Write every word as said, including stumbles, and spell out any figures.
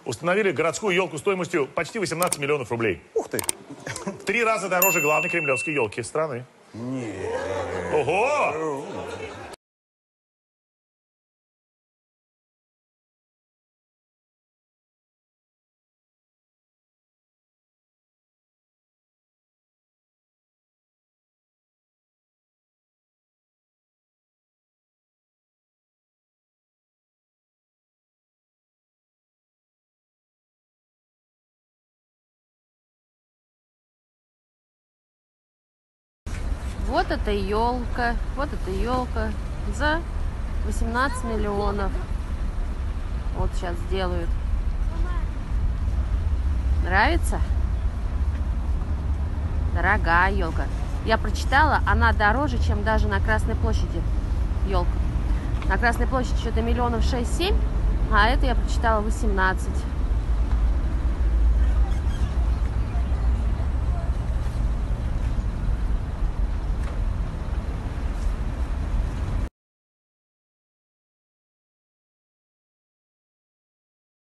установили городскую елку стоимостью почти восемнадцать миллионов рублей. Ух ты! В три раза дороже главной кремлевской елки страны. Нет. Ого! Вот эта елка, вот эта елка за восемнадцать миллионов. Вот сейчас сделают. Нравится? Дорогая елка. Я прочитала, она дороже, чем даже на Красной площади елка. На Красной площади что-то миллионов шесть-семь, а это я прочитала восемнадцать.